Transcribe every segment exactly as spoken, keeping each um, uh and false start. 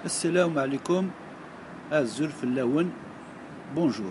Assalamu alaikum, Azul Fillaoun, bonjour.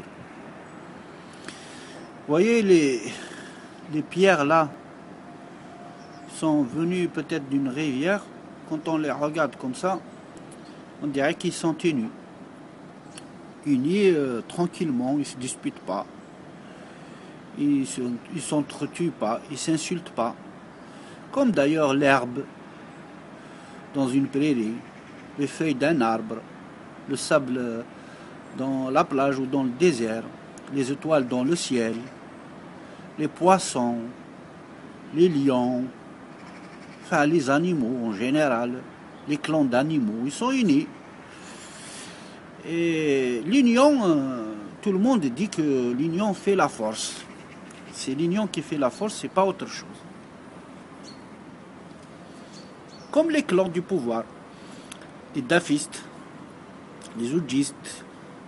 Vous voyez, les, les pierres là sont venues peut-être d'une rivière. Quand on les regarde comme ça, on dirait qu'ils sont unis. Unis euh, tranquillement, ils ne se disputent pas. Ils ne s'entretuent pas, ils ne s'insultent pas. Comme d'ailleurs l'herbe dans une prairie, les feuilles d'un arbre, le sable dans la plage ou dans le désert, les étoiles dans le ciel, les poissons, les lions, enfin les animaux en général, les clans d'animaux, ils sont unis. Et l'union, euh, tout le monde dit que l'union fait la force. C'est l'union qui fait la force, c'est pas autre chose. Comme les clans du pouvoir, les dafistes, les oudjistes,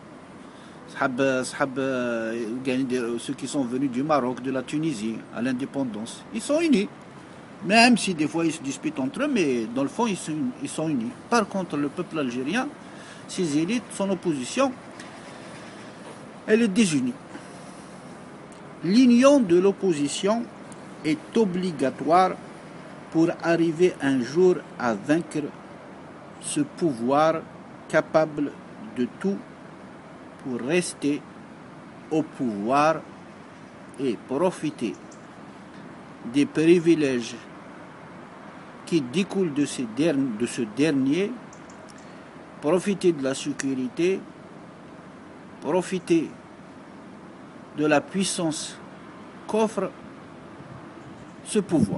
ceux qui sont venus du Maroc, de la Tunisie, à l'indépendance, ils sont unis. Même si des fois ils se disputent entre eux, mais dans le fond ils sont, ils sont unis. Par contre, le peuple algérien, ses élites, son opposition, elle est désunie. L'union de l'opposition est obligatoire pour arriver un jour à vaincre ce pouvoir capable de tout pour rester au pouvoir et profiter des privilèges qui découlent de, ces derni- de ce dernier, profiter de la sécurité, profiter de la puissance qu'offre ce pouvoir.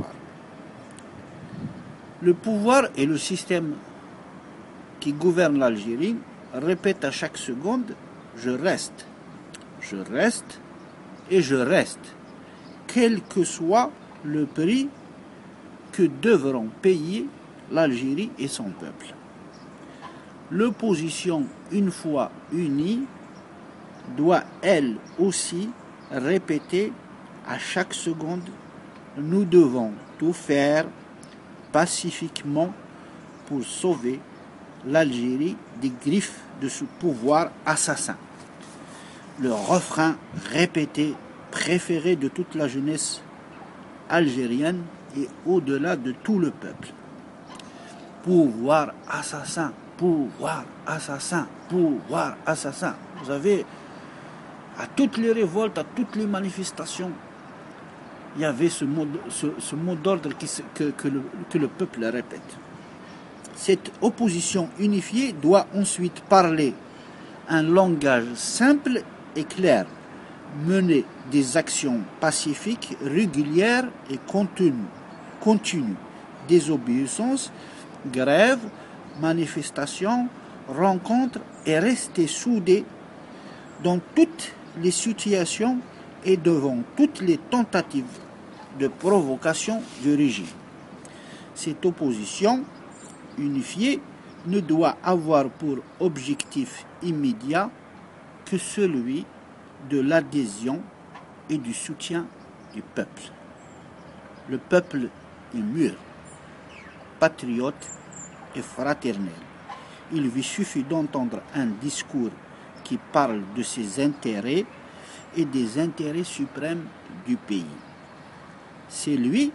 Le pouvoir et le système qui gouverne l'Algérie répète à chaque seconde « je reste, je reste et je reste », quel que soit le prix que devront payer l'Algérie et son peuple. L'opposition, une fois unie, doit elle aussi répéter à chaque seconde « nous devons tout faire pacifiquement pour sauver l'Algérie des griffes de ce pouvoir assassin ». Le refrain répété préféré de toute la jeunesse algérienne et au-delà de tout le peuple. Pouvoir assassin, pouvoir assassin, pouvoir assassin. Vous savez, à toutes les révoltes, à toutes les manifestations, il y avait ce mot, ce, ce mot d'ordre qui, que, que, le, que le peuple répète. Cette opposition unifiée doit ensuite parler un langage simple et clair, mener des actions pacifiques, régulières et continues, continues, désobéissance, grève, manifestations, rencontres et rester soudés dans toutes les situations et devant toutes les tentatives de provocation du régime. Cette opposition unifiée ne doit avoir pour objectif immédiat que celui de l'adhésion et du soutien du peuple. Le peuple est mûr, patriote et fraternel. Il lui suffit d'entendre un discours qui parle de ses intérêts et des intérêts suprêmes du pays. C'est lui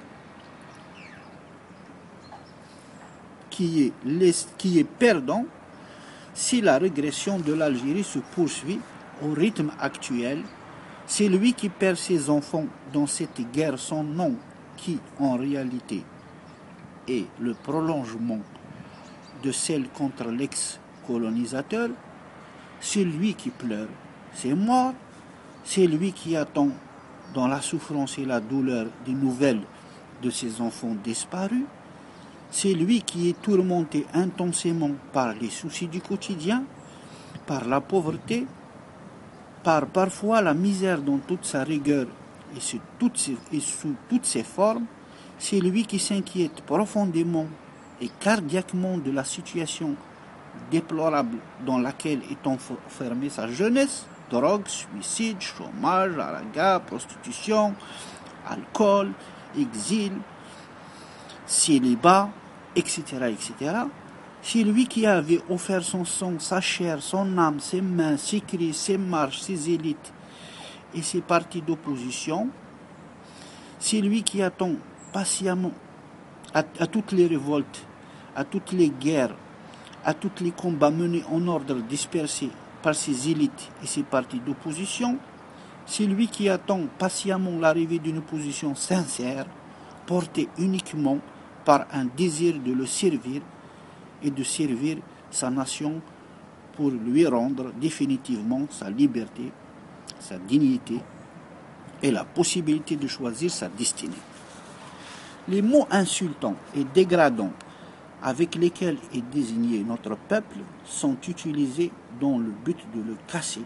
qui est, les, qui est perdant si la régression de l'Algérie se poursuit au rythme actuel. C'est lui qui perd ses enfants dans cette guerre sans nom qui, en réalité, est le prolongement de celle contre l'ex-colonisateur. C'est lui qui pleure ses morts. C'est lui qui attend dans la souffrance et la douleur des nouvelles de ses enfants disparus. C'est lui qui est tourmenté intensément par les soucis du quotidien, par la pauvreté, par parfois la misère dans toute sa rigueur et sous toutes ses, et sous toutes ses formes. C'est lui qui s'inquiète profondément et cardiaquement de la situation déplorable dans laquelle est enfermée sa jeunesse. Drogue, suicide, chômage, haraga, prostitution, alcool, exil, célibat, et cetera, et cetera. C'est lui qui avait offert son sang, sa chair, son âme, ses mains, ses cris, ses marches, ses élites et ses partis d'opposition. C'est lui qui attend patiemment à, à toutes les révoltes, à toutes les guerres, à tous les combats menés en ordre dispersé par ses élites et ses partis d'opposition. C'est lui qui attend patiemment l'arrivée d'une opposition sincère, portée uniquement par un désir de le servir et de servir sa nation pour lui rendre définitivement sa liberté, sa dignité et la possibilité de choisir sa destinée. Les mots insultants et dégradants avec lesquels est désigné notre peuple sont utilisés dans le but de le casser,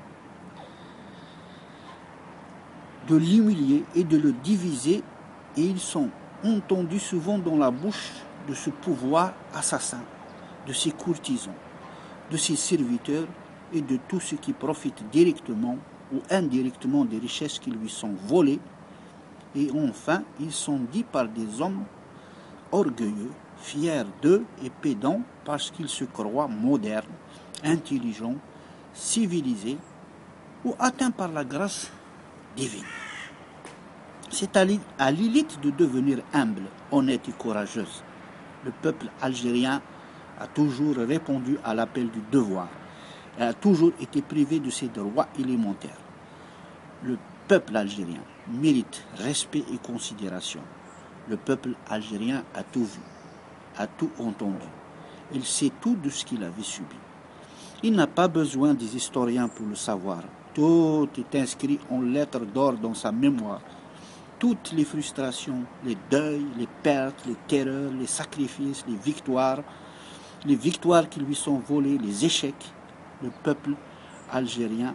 de l'humilier et de le diviser, et ils sont entendus souvent dans la bouche de ce pouvoir assassin, de ses courtisans, de ses serviteurs et de tous ceux qui profitent directement ou indirectement des richesses qui lui sont volées. Et enfin, ils sont dits par des hommes orgueilleux, fiers d'eux et pédants parce qu'ils se croient modernes, intelligents, civilisés ou atteints par la grâce divine. C'est à l'élite de devenir humble, honnête et courageuse. Le peuple algérien a toujours répondu à l'appel du devoir et a toujours été privé de ses droits élémentaires. Le peuple algérien mérite respect et considération. Le peuple algérien a tout vu, a tout entendu. Il sait tout de ce qu'il avait subi. Il n'a pas besoin des historiens pour le savoir. Tout est inscrit en lettres d'or dans sa mémoire. Toutes les frustrations, les deuils, les pertes, les terreurs, les sacrifices, les victoires, les victoires qui lui sont volées, les échecs, le peuple algérien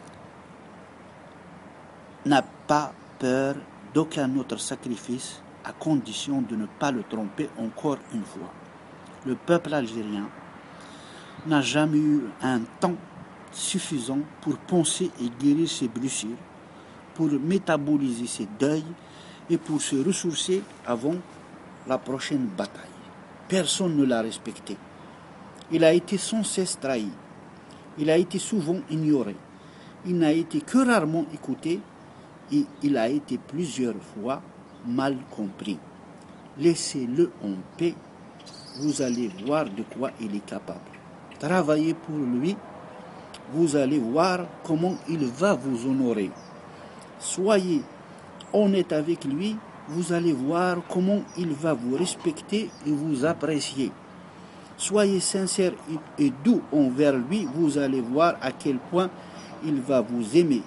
n'a pas peur d'aucun autre sacrifice à condition de ne pas le tromper encore une fois. Le peuple algérien n'a jamais eu un temps suffisant pour penser et guérir ses blessures, pour métaboliser ses deuils et pour se ressourcer avant la prochaine bataille. Personne ne l'a respecté. Il a été sans cesse trahi. Il a été souvent ignoré. Il n'a été que rarement écouté et il a été plusieurs fois mal compris. Laissez-le en paix, vous allez voir de quoi il est capable. Travaillez pour lui, vous allez voir comment il va vous honorer. Soyez honnête avec lui, vous allez voir comment il va vous respecter et vous apprécier. Soyez sincère et doux envers lui, vous allez voir à quel point il va vous aimer.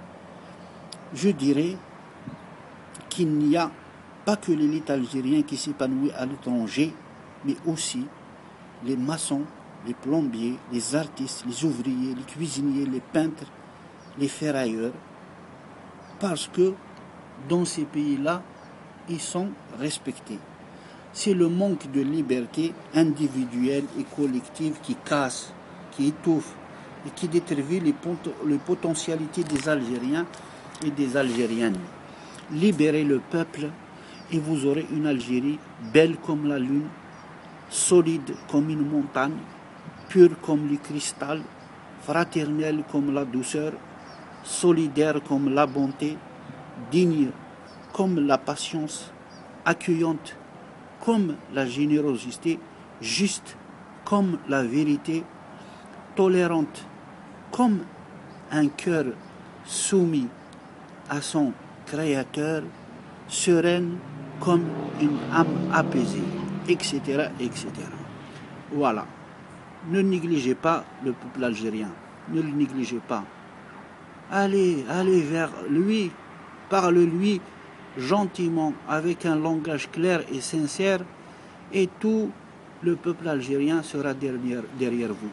Je dirais qu'il n'y a pas que l'élite algérienne qui s'épanouit à l'étranger, mais aussi les maçons, les plombiers, les artistes, les ouvriers, les cuisiniers, les peintres, les ferrailleurs, parce que dans ces pays-là, ils sont respectés. C'est le manque de liberté individuelle et collective qui casse, qui étouffe et qui détruit les, pot- les potentialités des Algériens et des Algériennes. Libérez le peuple et vous aurez une Algérie belle comme la lune, solide comme une montagne, pure comme le cristal, fraternelle comme la douceur, solidaire comme la bonté, digne comme la patience, accueillante comme la générosité, juste comme la vérité, tolérante comme un cœur soumis à son Créateur, sereine comme une âme apaisée, et cetera, et cetera. Voilà. Ne négligez pas le peuple algérien. Ne le négligez pas. Allez, allez vers lui, parle-lui gentiment, avec un langage clair et sincère, et tout le peuple algérien sera derrière, derrière vous.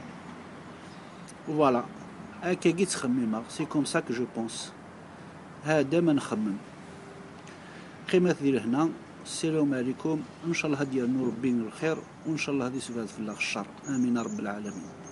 Voilà. C'est comme ça que je pense. هذا ما نخمم قيمة ذي لهنا. السلام عليكم، ان شاء الله هدي ربي من الخير، وان شاء الله هذه سفاد في الله الشر. امين رب العالمين.